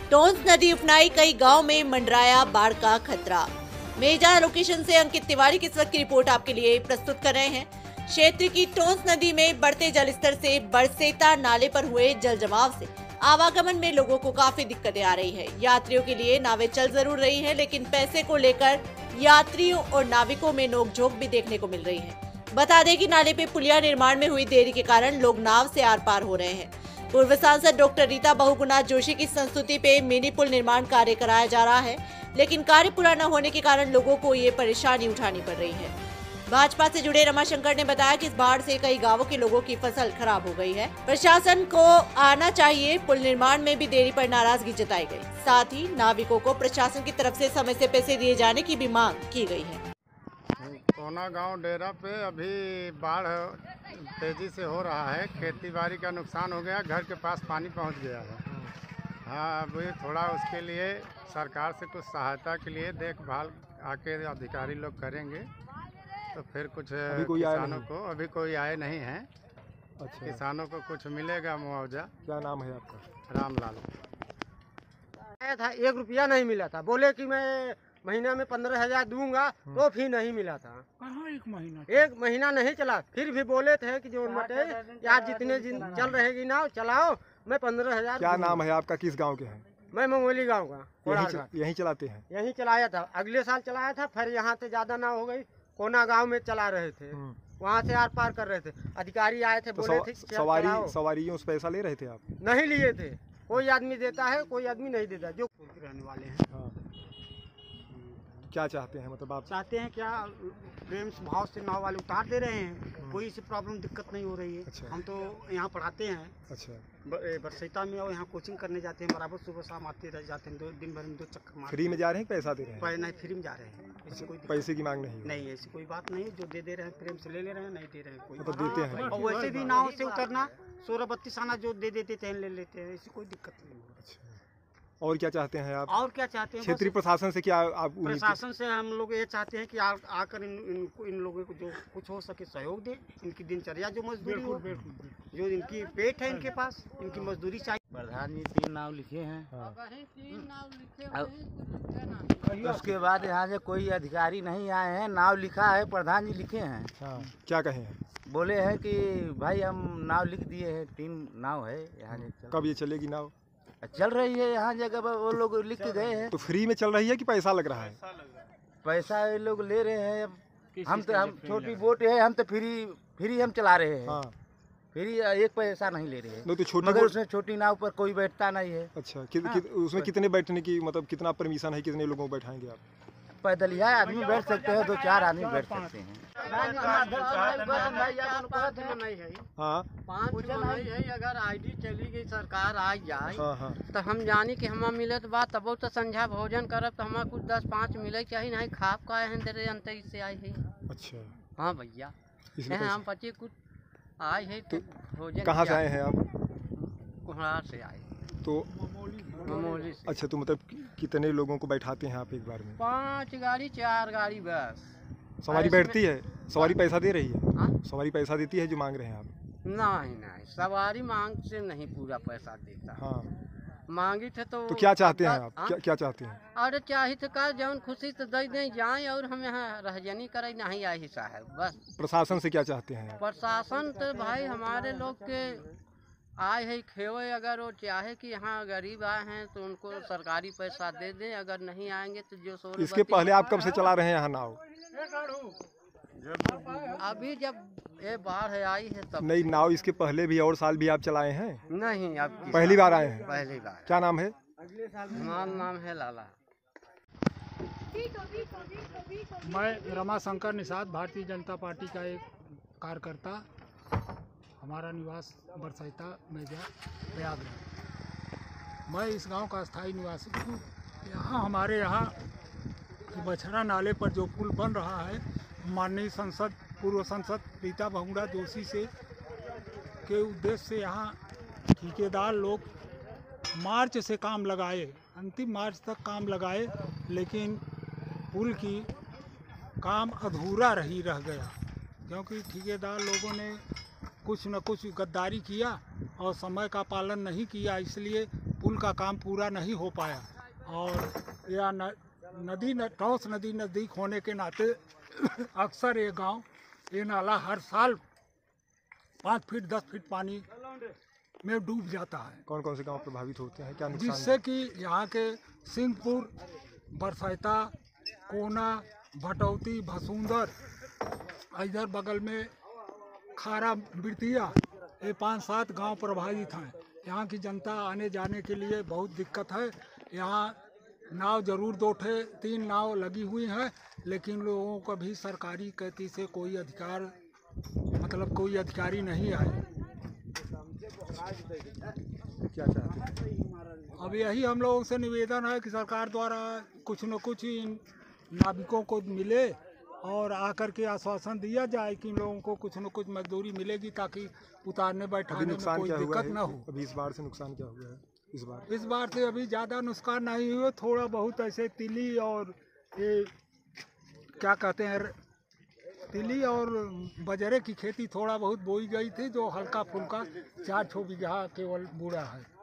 टोंस नदी उफनाई, कई गांव में मंडराया बाढ़ का खतरा। मेजा लोकेशन से अंकित तिवारी की इस वक्त की रिपोर्ट आपके लिए प्रस्तुत कर रहे हैं। क्षेत्र की टोंस नदी में बढ़ते जलस्तर से बरसेता नाले पर हुए जल जमाव से आवागमन में लोगों को काफी दिक्कतें आ रही है। यात्रियों के लिए नावें चल जरूर रही हैं, लेकिन पैसे को लेकर यात्रियों और नाविकों में नोकझोंक भी देखने को मिल रही है। बता दें कि नाले पे पुलिया निर्माण में हुई देरी के कारण लोग नाव से आर पार हो रहे हैं। पूर्व सांसद डॉक्टर रीता बहुगुणा जोशी की संस्तुति पे मिनी पुल निर्माण कार्य कराया जा रहा है, लेकिन कार्य पूरा न होने के कारण लोगों को ये परेशानी उठानी पड़ रही है। भाजपा से जुड़े रमाशंकर ने बताया कि इस बाढ़ से कई गांवों के लोगों की फसल खराब हो गई है। प्रशासन को आना चाहिए। पुल निर्माण में भी देरी पर नाराजगी जताई गई। साथ ही नाविकों को प्रशासन की तरफ से समय से पैसे दिए जाने की भी मांग की गई है। कोना गांव डेरा पे अभी बाढ़ तेजी से हो रहा है। खेती बाड़ी का नुकसान हो गया, घर के पास पानी पहुंच गया है। हाँ, अभी थोड़ा उसके लिए सरकार से कुछ सहायता के लिए देखभाल आके अधिकारी लोग करेंगे, तो फिर कुछ किसानों को अभी कोई आए नहीं है। अच्छा, किसानों को कुछ मिलेगा मुआवजा। क्या नाम है आपका? रामलाल। आया था, 1 रुपया नहीं मिला था। बोले कि मैं महीना में 15,000 दूंगा, तो भी नहीं मिला था। कहाँ 1 महीना नहीं चला। फिर भी बोले थे कि जो मटे यार जितने दिन चल रहेगी नाव चलाओ, मैं 15,000। क्या नाम है आपका? किस गांव के हैं? मैं मंगोली गांव का। यहीं चलाते हैं? यहीं चलाया था, अगले साल चलाया था। फिर यहाँ से ज्यादा ना हो गई, कोना गांव में चला रहे थे, वहाँ से आर पार कर रहे थे। अधिकारी आए थे, बोले थे सवारियों से पैसा ले रहे थे आप? नहीं लिए थे। कोई आदमी देता है, कोई आदमी नहीं देता। जो रहने वाले हैं। हाँ। क्या चाहते हैं, मतलब आप चाहते हैं क्या? प्रेम भाव से नाव वाले उतार दे रहे हैं, कोई से प्रॉब्लम दिक्कत नहीं हो रही है। अच्छा। हम तो यहाँ पढ़ाते हैं। अच्छा। बरसैता में और यहाँ कोचिंग करने जाते हैं, बराबर सुबह शाम आते रह जाते हैं। दिन भर में 2 चक्कर मारते। फ्री में जा रहे हैं, पैसा दे रहे हैं? नहीं, फ्री में जा रहे हैं। ऐसी कोई पैसे की मांग नहीं? नहीं, ऐसी कोई बात नहीं। जो दे रहे हैं प्रेम से ले रहे हैं, नहीं दे रहे हैं कोई। मतलब देते हैं? और वैसे भी नाव से उतरना 16-32 आना जो दे देते थे ले लेते हैं, ऐसी कोई दिक्कत नहीं है। अच्छा। और क्या चाहते हैं आप? और क्या चाहते हैं? क्षेत्रीय प्रशासन से क्या आप? प्रशासन से हम लोग ये चाहते हैं कि आकर इन लोगों को जो कुछ हो सके सहयोग दे। इनकी दिनचर्या जो मजदूरी हो, जो इनकी पेट है इनके पास, इनकी मजदूरी चाहिए। प्रधान जी 3 नाव लिखे हैं। हाँ। उसके बाद यहाँ से कोई अधिकारी नहीं आए हैं। नाव लिखा है, प्रधान जी लिखे हैं। हाँ। क्या कहे हैं? बोले हैं कि भाई हम नाव लिख दिए हैं, 3 नाव है यहाँ। कब ये चलेगी नाव? चल रही है यहाँ जगह पर, वो लोग लिख के गए हैं। तो फ्री में चल रही है कि पैसा लग रहा है? पैसा ये लोग ले रहे हैं। हम छोटी बोट है, हम तो फ्री हम चला रहे हैं। हाँ। फ्री 1 पैसा नहीं ले रहे हैं। तो छोटी मगर उसमें छोटी नाव पर कोई बैठता नहीं है। अच्छा। उसमें कितने बैठने की, मतलब कितना परमिशन है? कितने लोगों को बैठाएंगे आप? पैदलिया आदमी बैठ सकते हैं, 2-4 आदमी बैठ सकते हैं। हाँ, 5 नहीं है। अगर आईडी चली गई, सरकार आ जाए। हाँ। तो हम जानी कि हम मिलत बात तब तो संझा भोजन करब, तो हमारा कुछ 10-5 मिले चाहिए। नहीं खाप का है तेरे अंतर इससे आई है। अच्छा। हाँ भैया, हम बच्चे कुछ आए है तो भोजन। कहाँ से आए हैं आप? कुम्हार से आए। तो ममोली से। अच्छा, तो मतलब कितने लोगों को बैठाते हैं आप एक बार में? 5 गाड़ी 4 गाड़ी बस। सवारी बैठती है? सवारी पैसा दे रही है? हाँ? सवारी पैसा देती है जो मांग रहे हैं आप? नहीं, सवारी मांग से नहीं पूरा पैसा देता। हाँ। मांगी थे तो क्या चाहते हैं आप? क्या चाहते हैं? अरे चाहिए तो का जौन खुशी तो दे दें जाए, और हम यहाँ रहजनी करे नहीं आई साहब बस। प्रशासन से क्या चाहते हैं आप? प्रशासन तो भाई हमारे लोग के आए है खेवे, अगर वो चाहे कि यहाँ गरीब आए हैं तो उनको सरकारी पैसा दे दें। अगर नहीं आएंगे तो जो इसके पहले आप कब से चला रहे हैं यहाँ नाव? अभी जब ये बाढ़ आई है तब। नहीं, नाव इसके पहले भी और साल भी आप चलाए हैं? नहीं, अब पहली बार आए हैं? पहली बार। क्या नाम है? हमारा नाम है लाला। मैं रमाशंकर निषाद, भारतीय जनता पार्टी का एक कार्यकर्ता। हमारा निवास बरसैता मेजा प्रयागराज। मैं इस गांव का स्थायी निवासी हूँ। यहाँ हमारे यहाँ बछड़ा नाले पर जो पुल बन रहा है, माननीय पूर्व सांसद रीता बहुगुणा जोशी से के उद्देश्य से यहाँ ठेकेदार लोग मार्च से काम लगाए, अंतिम मार्च तक काम लगाए, लेकिन पुल की काम अधूरा रह गया, क्योंकि ठेकेदार लोगों ने कुछ न कुछ गद्दारी किया और समय का पालन नहीं किया। इसलिए पुल पुल का काम पूरा नहीं हो पाया और यह टॉस नदी नज़दीक होने के नाते अक्सर ये गांव ये नाला हर साल 5 फीट 10 फीट पानी में डूब जाता है। कौन कौन से गांव प्रभावित होते हैं, क्या नुकसान? जिससे कि यहाँ के सिंहपुर, बरसैता, कोना, भटौती, भसूंदर, इधर बगल में खारा, बिरतिया, ये 5-7 गांव प्रभावित हैं। यहाँ की जनता आने जाने के लिए बहुत दिक्कत है। यहाँ नाव जरूर 2-3 नाव लगी हुई हैं, लेकिन लोगों को भी सरकारी कहती से कोई अधिकार कोई अधिकारी नहीं आए। क्या चाहते हैं? अब यही हम लोगों से निवेदन है कि सरकार द्वारा कुछ न कुछ इन नाविकों को मिले और आकर के आश्वासन दिया जाए कि इन लोगों को कुछ न कुछ मजदूरी मिलेगी ताकि उतारने बैठाने में कोई दिक्कत न हो। अभी इस बार से नुकसान क्या हुआ है? इस बार से अभी ज़्यादा नुकसान नहीं हुआ, थोड़ा बहुत ऐसे तिली और ये क्या कहते हैं तिली और बजरे की खेती थोड़ा बहुत बोई गई थी, जो हल्का फुल्का 4-6 बीघा केवल बूढ़ा है।